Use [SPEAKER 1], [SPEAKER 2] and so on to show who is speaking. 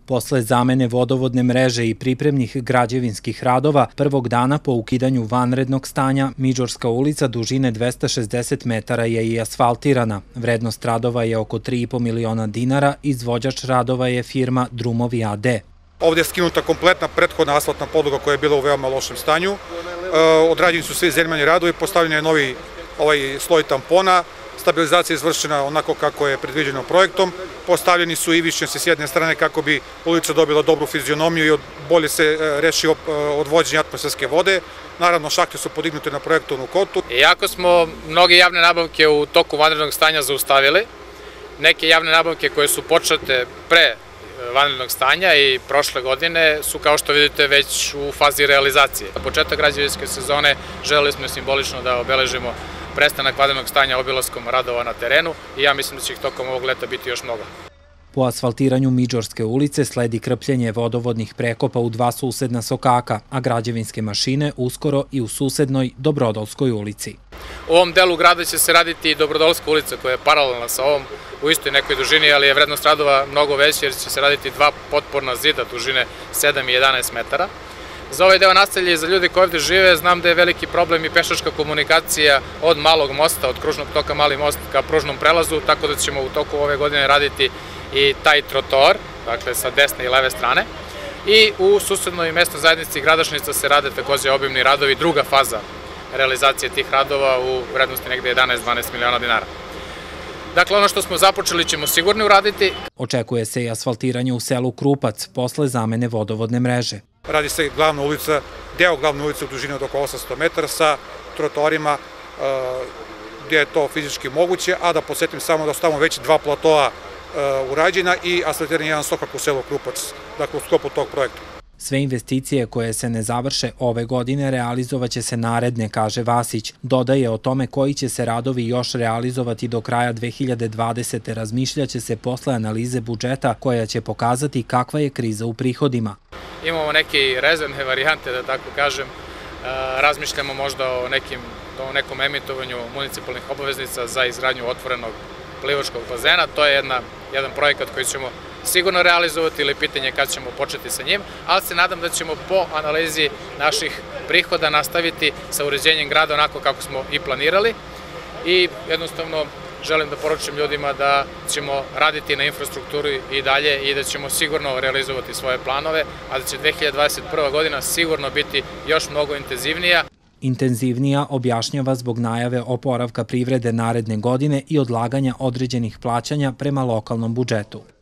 [SPEAKER 1] Posle zamene vodovodne mreže i pripremnih građevinskih radova, prvog dana po ukidanju vanrednog stanja, Midžorska ulica dužine 260 metara je i asfaltirana. Vrednost radova je oko 3,5 miliona dinara, izvođač radova je firma Drumovi AD.
[SPEAKER 2] Ovdje je skinuta kompletna prethodna asfaltna podloga koja je bila u veoma lošem stanju. Odrađeni su svi zemljani radovi, postavljen je novi sloj tampona, stabilizacija je izvršena onako kako je predviđeno projektom, postavljeni su ivičnjaci s jedne strane kako bi ulica dobila dobru fizionomiju i bolje se reši odvođenje atmosferske vode. Naravno, šahte su podignute na projektovnu kotu.
[SPEAKER 3] Iako smo mnoge javne nabavke u toku vanrednog stanja zaustavili, neke javne nabavke koje su počete pre vanrednog stanja i prošle godine su, kao što vidite, već u fazi realizacije. Na početak građevinske sezone želeli smo simbolično da obeležimo prestanak vanrednog stanja obilaskom radova na terenu i ja mislim da će ih tokom ovog leta biti još mnogo.
[SPEAKER 1] Po asfaltiranju Midžorske ulice sledi krpljenje vodovodnih prekopa u 2 susedna sokaka, a građevinske mašine uskoro i u susednoj Dobrodolskoj ulici.
[SPEAKER 3] U ovom delu grada će se raditi i Dobrodolska ulica koja je paralelna sa ovom u istoj nekoj dužini, ali je vrednost radova mnogo veća jer će se raditi 2 potporna zida dužine 7 i 11 metara. Za ovaj deo naselja i za ljude koji ovde žive znam da je veliki problem i pešačka komunikacija od Malog mosta, od kružnog toka Mali most ka pružnom prelazu, tako da ćemo u toku ove godine raditi i taj trotoar, dakle sa desne i leve strane. I u susednoj mesnoj zajednici Gradašnica se rade takođe obimni radovi, druga faza realizacije tih radova u vrednosti negde 11-12 miliona dinara. Dakle, ono što smo započeli ćemo sigurno uraditi.
[SPEAKER 1] Očekuje se i asfaltiranje u selu Krupac posle zamene vodovodne mreže.
[SPEAKER 2] Radi se glavna ulica, deo glavne ulice u dužini od oko 800 metara sa trotoarima gdje je to fizički moguće, a da podsjetim samo da su tamo već 2 platoa urađena i asfaltiranje jedan sokak u selu Krupac, dakle u sklopu tog projekta.
[SPEAKER 1] Sve investicije koje se ne završe ove godine realizovaće se naredne, kaže Vasić. Dodaje o tome koji će se radovi još realizovati do kraja 2020. Razmišljaće se posle analize budžeta koja će pokazati kakva je kriza u prihodima.
[SPEAKER 3] Imamo neke rezervne varijante, da tako kažem. Razmišljamo možda o nekom emitovanju municipalnih obaveznica za izgradnju otvorenog plivačkog bazena. To je jedan projekat koji ćemo sigurno realizovati ili pitanje kad ćemo početi sa njim, ali se nadam da ćemo po analizi naših prihoda nastaviti sa uređenjem grada onako kako smo i planirali i jednostavno želim da poručim ljudima da ćemo raditi na infrastrukturi i dalje i da ćemo sigurno realizovati svoje planove, a da će 2021. godina sigurno biti još mnogo intenzivnija.
[SPEAKER 1] Intenzivnija objašnjava zbog najave oporavka privrede naredne godine i odlaganja određenih plaćanja prema lokalnom budžetu.